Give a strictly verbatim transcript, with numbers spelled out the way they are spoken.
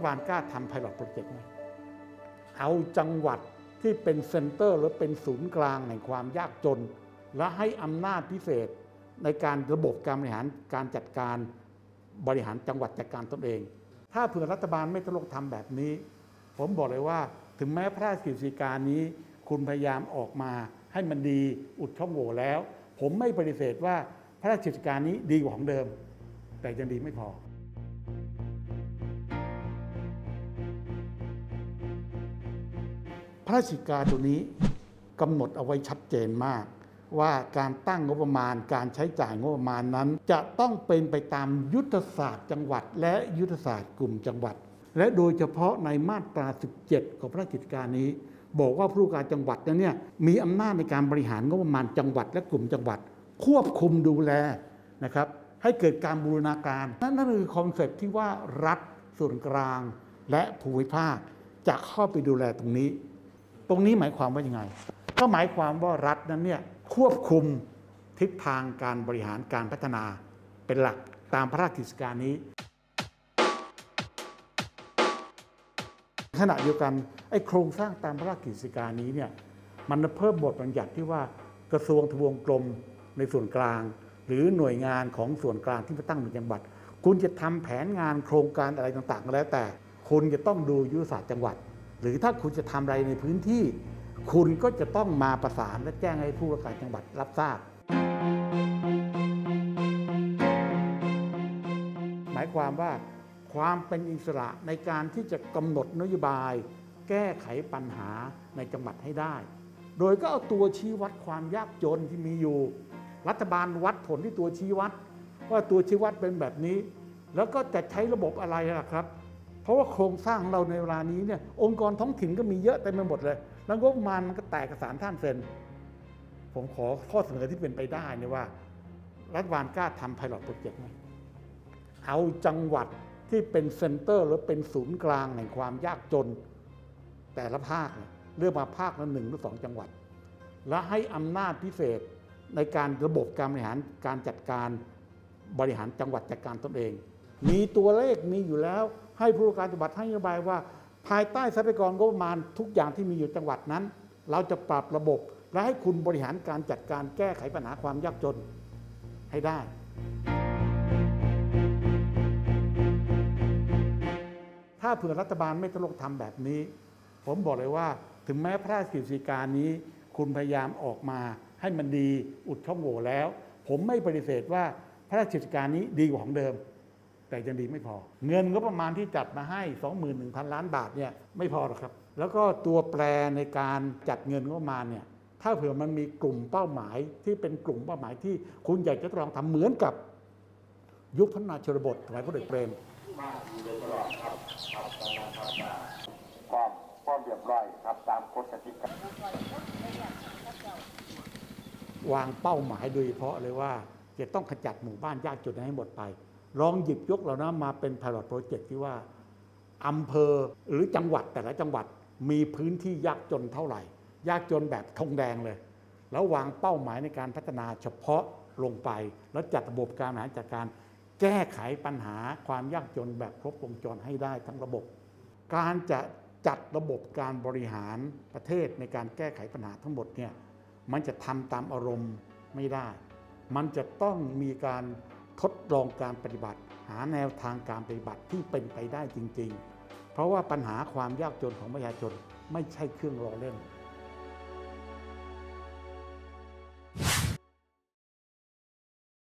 บาลกล้าทำ Pilot Project ไหมเอาจังหวัดที่เป็นเซ็นเตอร์หรือเป็นศูนย์กลางแห่งความยากจนและให้อำนาจพิเศษในการระบบการบริหารการจัดการบริหารจังหวัดจัดการตนเองถ้าเผื่อรัฐบาลไม่ตลกทำแบบนี้ผมบอกเลยว่าถึงแม้พระราชกฤษฎีกานี้คุณพยายามออกมาให้มันดีอุดช่องโหว่แล้วผมไม่ปฏิเสธว่าพระราชกฤษฎีกานี้ดีกว่าของเดิมแต่ยังดีไม่พอพระราชกฤษฎีกาตัวนี้กำหนดเอาไว้ชัดเจนมากว่าการตั้งงบประมาณการใช้จ่ายงบประมาณนั้นจะต้องเป็นไปตามยุทธศาสตร์จังหวัดและยุทธศาสตร์กลุ่มจังหวัดและโดยเฉพาะในมาตราสิบเจ็ดของพระราชกฤษฎีกานี้บอกว่าผู้ว่าการจังหวัดนั้นเนี่ยมีอำนาจในการบริหารงบประมาณจังหวัดและกลุ่มจังหวัดควบคุมดูแลนะครับให้เกิดการบูรณาการนั่นนั่นคือคอนเซ็ปต์ที่ว่ารัฐส่วนกลางและภูมิภาคจะเข้าไปดูแลตรงนี้ตรงนี้หมายความว่ายังไงก็หมายความว่ารัฐนั้นเนี่ยควบคุมทิศทางการบริหารการพัฒนาเป็นหลักตามพระราชกฤษฎีกานี้ขณะเดียวกันไอ้โครงสร้างตามพระราชกฤษฎีกานี้เนี่ยมันเพิ่มบทบัญญัติที่ว่ากระทรวงทบวงกรมในส่วนกลางหรือหน่วยงานของส่วนกลางที่มาตั้งในจังหวัดคุณจะทำแผนงานโครงการอะไรต่างๆก็แล้วแต่คุณจะต้องดูยุทธศาสตร์จังหวัดหรือถ้าคุณจะทำอะไรในพื้นที่คุณก็จะต้องมาประสานและแจ้งให้ผู้ว่าการจังหวัดรับทราบหมายความว่าความเป็นอิสระในการที่จะกำหนดนโยบายแก้ไขปัญหาในจังหวัดให้ได้โดยก็เอาตัวชี้วัดความยากจนที่มีอยู่รัฐบาลวัดผลที่ตัวชี้วัดว่าตัวชี้วัดเป็นแบบนี้แล้วก็จะใช้ระบบอะไรล่ะครับเพราะว่าโครงสร้างของเราในเวลานี้เนี่ยองค์กรท้องถิ่นก็มีเยอะเต็มไปหมดเลยแล้วงบประมาณมันก็แตกเอกสารท่านเซ็นผมขอข้อเสนอที่เป็นไปได้เนี่ยว่ารัฐบาลกล้าทำ Pilot Project ไหมเอาจังหวัดที่เป็นเซ็นเตอร์หรือเป็นศูนย์กลางแห่งความยากจนแต่ละภาคเลือกมาภาคละหนึ่งหรือสองจังหวัดและให้อำนาจพิเศษในการระบบการบริหารการจัดการบริหารจังหวัดจัดการตนเองมีตัวเลขมีอยู่แล้วให้ผู้ว่าการจังหวัดให้นโยบายว่าภายใต้ทรัพยากรงบประมาณทุกอย่างที่มีอยู่จังหวัดนั้นเราจะปรับระบบและให้คุณบริหารการจัดการแก้ไขปัญหาความยากจนให้ได้ถ้าเผื่อรัฐบาลไม่ตลกทำแบบนี้ผมบอกเลยว่าถึงแม้พระราชกฤษฎีกานี้คุณพยายามออกมาให้มันดีอุดช่องโหว่แล้วผมไม่ปฏิเสธว่าพระราชกฤษฎีกานี้ดีกว่าของเดิมแต่ยังดีไม่พอเงินงบประมาณที่จัดมาให้ สองหมื่นหนึ่งพัน ล้านบาทเนี่ยไม่พอหรอกครับแล้วก็ตัวแปรในการจัดเงินงบประมาณเนี่ยถ้าเผื่อมันมีกลุ่มเป้าหมายที่เป็นกลุ่มเป้าหมายที่คุณอยากจะลองทำเหมือนกับยุคพัฒนาชนบทสมัยพลเอกเปรมความความเรียบร้อยครับตามกฎกติกาวางเป้าหมายโดยเฉพาะเลยว่าจะต้องขจัดหมู่บ้านยากจนให้หมดไปลองหยิบยกเหล่านั้นมาเป็น Pilot Project ที่ว่าอำเภอหรือจังหวัดแต่ละจังหวัดมีพื้นที่ยากจนเท่าไหร่ยากจนแบบธงแดงเลยแล้ววางเป้าหมายในการพัฒนาเฉพาะลงไปแล้วจัดระบบการบริหารจัดการแก้ไขปัญหาความยากจนแบบครบวงจรให้ได้ทั้งระบบการจะจัดระบบการบริหารประเทศในการแก้ไขปัญหาทั้งหมดเนี่ยมันจะทำตามอารมณ์ไม่ได้มันจะต้องมีการทดลองการปฏิบัติหาแนวทางการปฏิบัติที่เป็นไปได้จริงๆเพราะว่าปัญหาความยากจนของประชาชนไม่ใช่เครื่องล้อเล่น